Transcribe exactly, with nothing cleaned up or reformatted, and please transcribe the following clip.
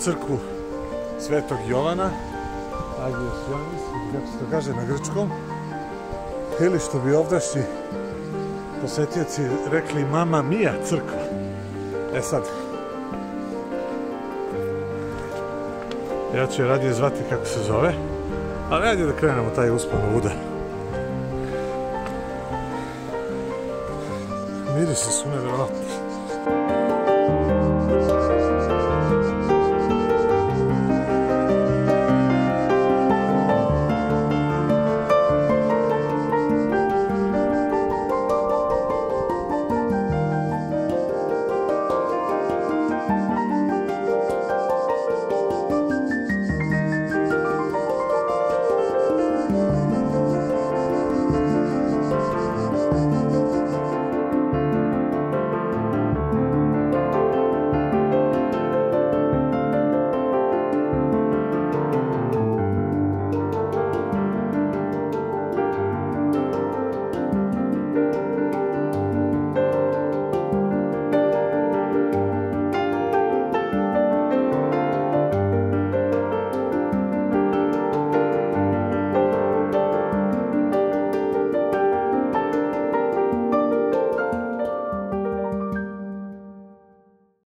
crkvu Svetog Jovana, Agios Ioannis, kako se to kaže na grčkom, ili što bi ovdašnji posetioci rekli Mama Mia crkva. E sad, ja ću je radije zvati kako se zove, ali ajde da krenemo taj uspon luda. Mirisi su nevjerovatni.